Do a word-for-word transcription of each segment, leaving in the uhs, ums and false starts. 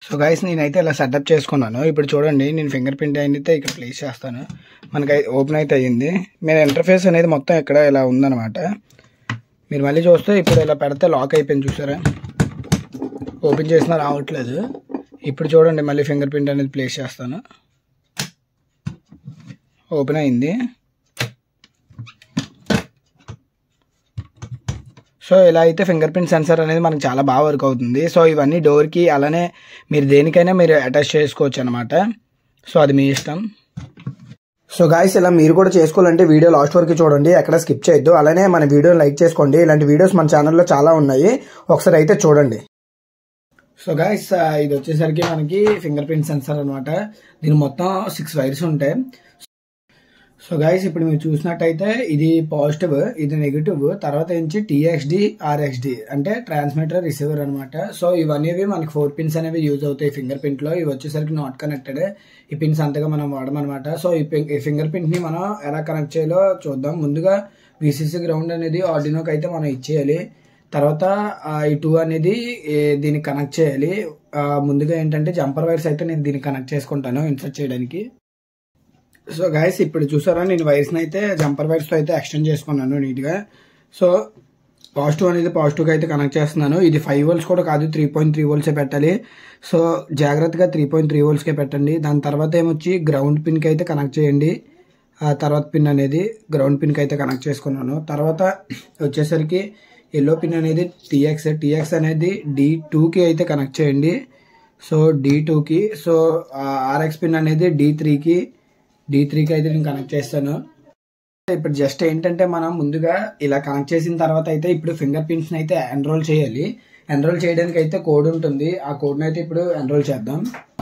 So guys నేనైతే ఇలా setup చేసుకున్నాను. ఇప్పుడు చూడండి, నేను ఫింగర్ ప్రింట్ అయితే ఇక్కడ ప్లేస్ చేస్తాను. మనకి ఓపెన్ అయితే అయ్యింది. మీరు ఇంటర్ఫేస్ అనేది మొత్తం ఇక్కడ ఇలా ఉందన్నమాట. మీరు మళ్ళీ చూస్తే ఇప్పుడు ఇలా పెడితే లాక్ అయిపోయింది, చూసారా? ఓపెన్ చేసినా రావట్లేదు. ఇప్పుడు చూడండి, మళ్ళీ ఫింగర్ ప్రింట్ అనేది ప్లేస్ చేస్తాను. ఓపెన్ అయింది. సో ఇలా అయితే ఫింగర్ ప్రింట్ సెన్సర్ అనేది మనకు చాలా బాగా వర్క్ అవుతుంది. సో ఇవన్నీ డోర్కి అలానే మీరు దేనికైనా మీరు అటాచ్ చేసుకోవచ్చు అనమాట. సో అది మీ ఇష్టం. సో గాయస్, ఇలా మీరు కూడా చేసుకోవాలంటే వీడియో లాస్ట్ వరకు చూడండి, ఎక్కడ స్కిప్ చేయొద్దు. అలానే మన వీడియోని లైక్ చేసుకోండి. ఇలాంటి వీడియోస్ మన ఛానల్లో చాలా ఉన్నాయి, ఒకసారి అయితే చూడండి. సో గాయస్, ఇది వచ్చేసరికి మనకి ఫింగర్ ప్రింట్ సెన్సర్ అనమాట. దీని మొత్తం సిక్స్ వైర్స్ ఉంటాయి. సో గైస్, ఇప్పుడు మీరు చూసినట్టయితే ఇది పాజిటివ్, ఇది నెగిటివ్, తర్వాత నుంచి టీఎక్స్డి ఆర్ఎక్స్డి అంటే ట్రాన్స్మిటర్ రిసీవర్ అనమాట. సో ఇవన్నీ మనకి ఫోర్ పిన్స్ అనేవి యూజ్ అవుతాయి ఫింగర్ ప్రింట్ లో. ఇవి వచ్చేసరికి నాట్ కనెక్టెడ్. ఈ పిన్స్ అంతగా మనం వాడమన్నమాట. సో ఈ ఫింగర్ ప్రింట్ ని మనం ఎలా కనెక్ట్ చేయాలో చూద్దాం. ముందుగా విసిసి గ్రౌండ్ అనేది ఆర్డినోకి అయితే మనం ఇచ్చేయాలి. తర్వాత ఈ టూ అనేది దీనికి కనెక్ట్ చేయాలి. ముందుగా ఏంటంటే జంపర్ వైర్స్ అయితే నేను దీనికి కనెక్ట్ చేసుకుంటాను ఇన్సర్ట్ చేయడానికి. సో గైస్, ఇప్పుడు చూసారా, నేను వైర్స్ని అయితే జంపర్ వైర్స్తో అయితే ఎక్స్టెండ్ చేసుకున్నాను నీట్గా. సో పాజిటివ్ అనేది పాజిటివ్గా అయితే కనెక్ట్ చేస్తున్నాను. ఇది ఫైవ్ వోల్ట్స్ కూడా కాదు, త్రీ పాయింట్ త్రీ వోల్ట్సే పెట్టాలి. సో జాగ్రత్తగా త్రీ పాయింట్ త్రీ వోల్ట్స్కే పెట్టండి. దాని తర్వాత ఏమొచ్చి గ్రౌండ్ పిన్కి అయితే కనెక్ట్ చేయండి. ఆ తర్వాత పిన్ అనేది గ్రౌండ్ పిన్కి అయితే కనెక్ట్ చేసుకున్నాను. తర్వాత వచ్చేసరికి ఎల్లో పిన్ అనేది టీఎక్స్ టీఎక్స్ అనేది డి టూకి అయితే కనెక్ట్ చేయండి. సో డి టూకి. సో ఆర్ఎక్స్ పిన్ అనేది డి త్రీకి డి త్రీకి అయితే నేను కనెక్ట్ చేస్తాను. ఇప్పుడు జస్ట్ ఏంటంటే మనం ముందుగా ఇలా కనెక్ట్ చేసిన తర్వాత అయితే ఇప్పుడు ఫింగర్ ప్రింట్స్ని అయితే ఎన్రోల్ చేయాలి. ఎన్రోల్ చేయడానికి అయితే కోడ్ ఉంటుంది. ఆ కోడ్ని అయితే ఇప్పుడు ఎన్రోల్ చేద్దాం.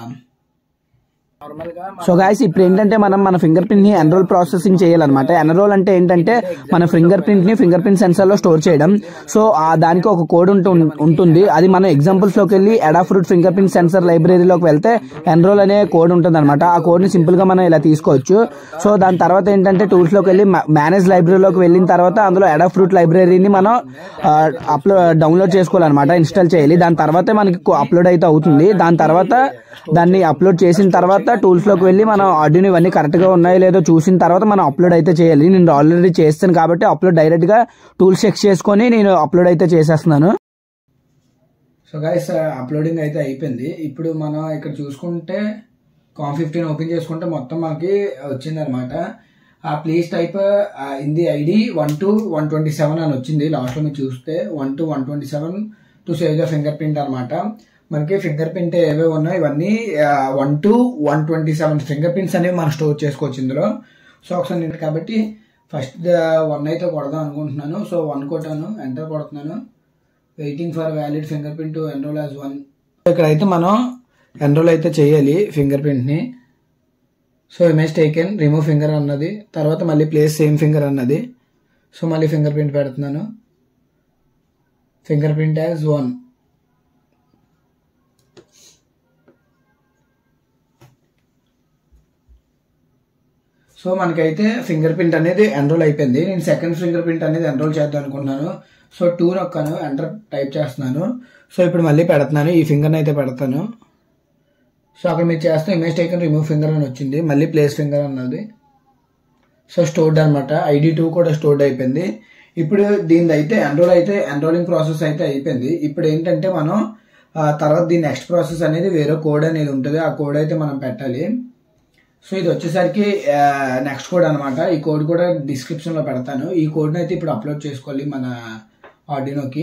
సో గాయస్, ఇప్పుడు ఏంటంటే మనం మన ఫింగర్ ప్రింట్ ని ఎన్రోల్ ప్రాసెసింగ్ చేయాలన్నమాట. ఎన్రోల్ అంటే ఏంటంటే మన ఫింగర్ ప్రింట్ ని ఫింగర్ ప్రింట్ సెన్సర్ లో స్టోర్ చేయడం. సో ఆ దానికి ఒక కోడ్ ఉంటుంది. అది మనం ఎగ్జాంపుల్స్ లోకి వెళ్ళి అడాఫ్రూట్ ఫింగర్ ప్రింట్ సెన్సర్ లైబ్రరీలోకి వెళ్తే ఎన్రోల్ అనే కోడ్ ఉంటుంది అనమాట. ఆ కోడ్ ని సింపుల్ గా మనం ఇలా తీసుకోవచ్చు. సో దాని తర్వాత ఏంటంటే టూల్స్ లోకి వెళ్ళి మేనేజ్ లైబ్రరీలోకి వెళ్ళిన తర్వాత అందులో అడాఫ్రూట్ లైబ్రరీని మనం అప్లోడ్ డౌన్లోడ్ చేసుకోవాలన్నమాట, ఇన్స్టాల్ చేయాలి. దాని తర్వాత మనకి అప్లోడ్ అయితే అవుతుంది. దాని తర్వాత దాన్ని అప్లోడ్ చేసిన తర్వాత టూల్స్ లోకి వెళ్ళి మనం ఆర్డినో ఇవన్నీ కరెక్ట్ గా ఉన్నాయో లేదో చూసిన తర్వాత మనం అప్లోడ్ అయితే చేయాలి. నేను ఆల్రెడీ చేస్తాను కాబట్టి అప్లోడ్ డైరెక్ట్ గా టూల్స్ చెక్ చేసుకొని నేను అప్లోడ్ అయితే చేసేస్తున్నాను. సో గైస్, అప్లోడింగ్ అయితే అయిపోయింది. ఇప్పుడు మనం ఇక్కడ చూసుకుంటే కామ్ ఫిఫ్టీన్ ఓపెన్ చేసుకుంటే మొత్తం మనకి వచ్చింది అనమాట. ఆ please type in the ID one to one twenty seven అని వచ్చింది. లాస్ట్ లో మీరు చూస్తే one to one twenty seven to save the finger print అనమాట. మనకి ఫింగర్ ప్రింట్ ఏవే ఉన్నాయో ఇవన్నీ one to one twenty seven finger prints అనేవి మనం స్టోర్ చేసుకోవచ్చు ఇందులో. సో ఒకసారి నేను కాబట్టి ఫస్ట్ వన్ అయితే కొడదాం అనుకుంటున్నాను. సో వన్ కొట్టాను, ఎంటర్ కొడుతున్నాను. Waiting for valid finger print to enroll as one. ఇక్కడైతే మనం ఎన్రోల్ అయితే చేయాలి ఫింగర్ ప్రింట్ని. So image taken, remove finger అన్నది, తర్వాత మళ్ళీ ప్లేస్ సేమ్ ఫింగర్ అన్నది. సో మళ్ళీ ఫింగర్ ప్రింట్ పెడుతున్నాను. Finger print as one. So మనకైతే ఫింగర్ ప్రింట్ అనేది ఎన్రోల్ అయిపోయింది. నేను సెకండ్ ఫింగర్ ప్రింట్ అనేది ఎన్రోల్ చేద్దాం అనుకుంటున్నాను. సో టూ నొక్కాను, ఎంటర్ టైప్ చేస్తున్నాను. సో ఇప్పుడు మళ్ళీ పెడుతున్నాను, ఈ ఫింగర్ని అయితే పెడతాను. సో అక్కడ మీరు చేస్తే ఇమేజ్ టేకన్ రిమూవ్ ఫింగర్ అని వచ్చింది, మళ్ళీ ప్లేస్ ఫింగర్ అన్నది. సో స్టోర్డ్ అనమాట. ఐడి టూ కూడా స్టోర్డ్ అయిపోయింది. ఇప్పుడు దీని అయితే ఎన్రోల్ అయితే ఎన్రోలింగ్ ప్రాసెస్ అయితే అయిపోయింది. ఇప్పుడు ఏంటంటే మనం తర్వాత దీని నెక్స్ట్ ప్రాసెస్ అనేది వేరే కోడ్ అనేది ఉంటుంది. ఆ కోడ్ అయితే మనం పెట్టాలి. సో ఇది వచ్చేసరికి నెక్స్ట్ కోడ్ అనమాట. ఈ కోడ్ కూడా డిస్క్రిప్షన్ లో పెడతాను. ఈ కోడ్ని అయితే ఇప్పుడు అప్లోడ్ చేసుకోవాలి మన ఆర్డినోకి.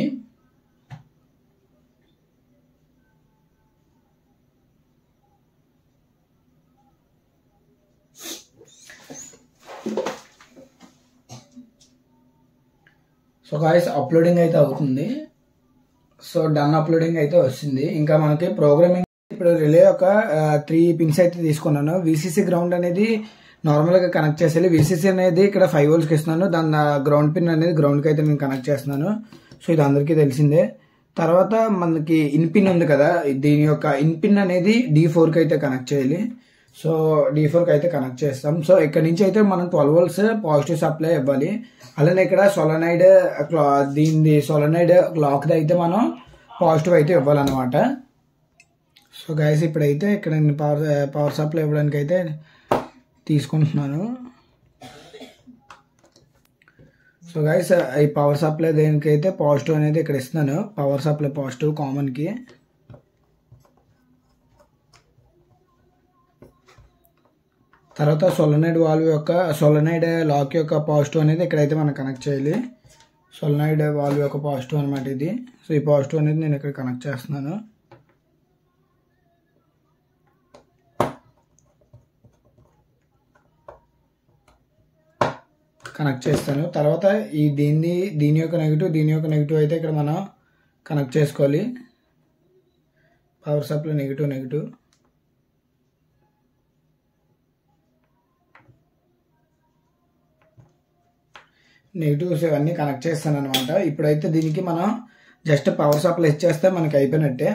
సో గాయ్స్, అప్లోడింగ్ అయితే అవుతుంది. సో డన్ అప్లోడింగ్ అయితే వస్తుంది. ఇంకా మనకి ప్రోగ్రామింగ్ ఇప్పుడు రిలే ఒక త్రీ పిన్స్ అయితే తీసుకున్నాను. విసిసి గ్రౌండ్ అనేది నార్మల్ గా కనెక్ట్ చేసేయాలి. విసిసి అనేది ఇక్కడ ఫైవ్ వోల్ట్స్కి ఇస్తున్నాను. దాని గ్రౌండ్ పిన్ అనేది గ్రౌండ్ కి అయితే నేను కనెక్ట్ చేస్తున్నాను. సో ఇది అందరికీ తెలిసిందే. తర్వాత మనకి ఇన్ పిన్ ఉంది కదా, దీని యొక్క ఇన్ పిన్ అనేది డి ఫోర్ కి అయితే కనెక్ట్ చేయాలి. సో డి ఫోర్ కి అయితే కనెక్ట్ చేస్తాం. సో ఇక్కడ నుంచి అయితే మనం ట్వెల్వ్ వోల్ట్స్ పాజిటివ్ సప్లై ఇవ్వాలి. అలానే ఇక్కడ సోలనైడ్ దీని సోలనైడ్ క్లాక్ అయితే మనం పాజిటివ్ అయితే ఇవ్వాలన్నమాట. సో సో గైస్ ఇప్పుడైతే ఇక్కడ నేను పవర్ పవర్ సప్లై ఇవ్వడానికి అయితే తీసుకుంటున్నాను. సో గైస్ ఈ పవర్ సప్లై దేనికైతే పాజిటివ్ అనేది ఇక్కడ ఇస్తున్నాను. పవర్ సప్లై పాజిటివ్ కామన్కి. తర్వాత సోలనాయిడ్ వాల్వ్ యొక్క సోలనాయిడ్ లాక్ యొక్క పాజిటివ్ అనేది ఇక్కడైతే మనం కనెక్ట్ చేయాలి. సోలనాయిడ్ వాల్వ్ యొక్క పాజిటివ్ అనమాట ఇది. సో ఈ పాజిటివ్ అనేది నేను ఇక్కడ కనెక్ట్ చేస్తున్నాను. కనెక్ట్ చేస్తాను. తర్వాత ఈ దీన్ని దీని యొక్క నెగిటివ్ దీని యొక్క నెగిటివ్ అయితే ఇక్కడ మనం కనెక్ట్ చేసుకోవాలి. Power supply negative negative negatives ఇవన్నీ కనెక్ట్ చేస్తాను అనమాట. ఇప్పుడైతే దీనికి మనం జస్ట్ పవర్ సప్లై ఇచ్చేస్తే మనకి అయిపోయినట్టే.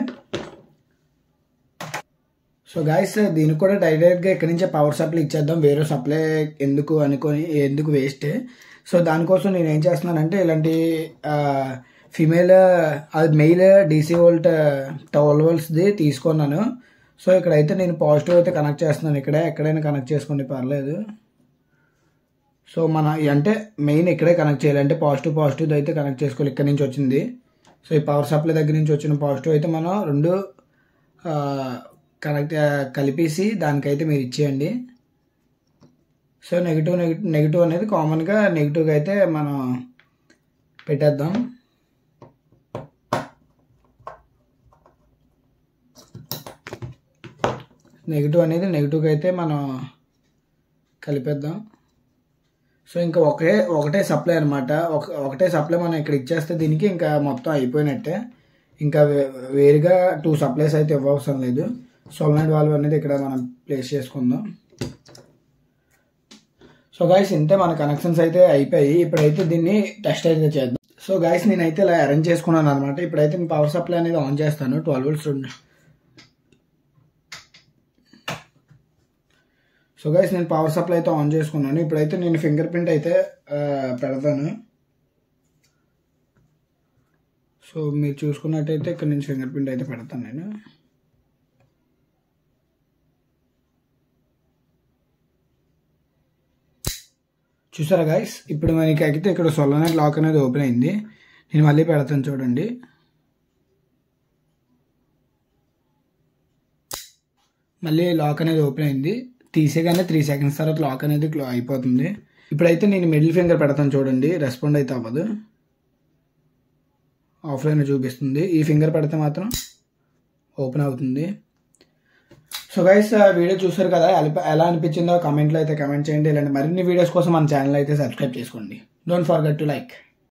సో గాయస్ దీనికి కూడా డైరెక్ట్గా ఇక్కడి నుంచే పవర్ సప్లై ఇచ్చేద్దాం, వేరే సప్లై ఎందుకు అనుకొని ఎందుకు వేస్ట్. సో దానికోసం నేను ఏం చేస్తున్నానంటే ఇలాంటి ఫిమేల్ అది మెయిల్ డీసీ వోల్ట్ ట్వెల్వ్ వోల్ట్స్ది తీసుకున్నాను. సో ఇక్కడైతే నేను పాజిటివ్ అయితే కనెక్ట్ చేస్తున్నాను. ఇక్కడే ఎక్కడైనా కనెక్ట్ చేసుకోండి పర్లేదు. సో మన అంటే మెయిన్ ఇక్కడే కనెక్ట్ చేయాలి, అంటే పాజిటివ్ పాజిటివ్ అయితే కనెక్ట్ చేసుకోవాలి. ఇక్కడ నుంచి వచ్చింది. సో ఈ పవర్ సప్లై దగ్గర నుంచి వచ్చిన పాజిటివ్ అయితే మనం రెండు కనెక్ట్ కలిపేసి దానికైతే మీరు ఇచ్చేయండి. సో నెగిటివ్ నెగిటివ్ నెగిటివ్ అనేది కామన్గా నెగిటివ్గా అయితే మనం పెట్టేద్దాం. నెగిటివ్ అనేది నెగిటివ్గా అయితే మనం కలిపేద్దాం. సో ఇంకా ఒకే ఒకటే సప్లై అనమాట. ఒక ఒకటే సప్లై మనం ఇక్కడ ఇచ్చేస్తే దీనికి ఇంకా మొత్తం అయిపోయినట్టే. ఇంకా వేరుగా టూ సప్లైస్ అయితే ఇవ్వవసరం లేదు. సోలనాయిడ్ వాల్వ్ అనేది ఇక్కడ మనం ప్లేస్ చేసుకుందాం. సో గైస్ ఇంతే మన కనెక్షన్స్ అయితే అయిపోయి. ఇప్పుడైతే దీన్ని టెస్ట్ అయితే చేద్దాం. సో గైస్ నేనైతే ఇలా అరేంజ్ చేసుకున్నాను అనమాట. ఇప్పుడైతే నేను పవర్ సప్లై అనేది ఆన్ చేస్తాను. ట్వెల్వ్ వోల్ట్స్ రెండు. సో గైస్ నేను పవర్ సప్లై అయితే ఆన్ చేసుకున్నాను. ఇప్పుడైతే నేను ఫింగర్ ప్రింట్ అయితే పెడతాను. సో మీరు చూసుకున్నట్టయితే ఇక్కడ నుంచి ఫింగర్ ప్రింట్ అయితే పెడతాను నేను. చూసారా గైస్, ఇప్పుడు మనకి అయితే ఇక్కడ సోలనాయిడ్ లాక్ అనేది ఓపెన్ అయింది. నేను మళ్ళీ పెడతాను చూడండి. మళ్ళీ లాక్ అనేది ఓపెన్ అయింది. తీసేగానే త్రీ సెకండ్స్ తర్వాత లాక్ అనేది క్లో అయిపోతుంది. ఇప్పుడైతే నేను మిడిల్ ఫింగర్ పెడతాను చూడండి. రెస్పాండ్ అయితే అవ్వదు, ఆఫ్లైన్ చూపిస్తుంది. ఈ ఫింగర్ పెడితే మాత్రం ఓపెన్ అవుతుంది. సో గైస్ వీడియో చూసారు కదా, ఎలా అనిపించిందో కామెంట్లో అయితే కామెంట్ చేయండి. ఇలాంటి మరిన్ని వీడియోస్ కోసం మన ఛానల్ అయితే సబ్స్క్రైబ్ చేసుకోండి. Don't forget to like.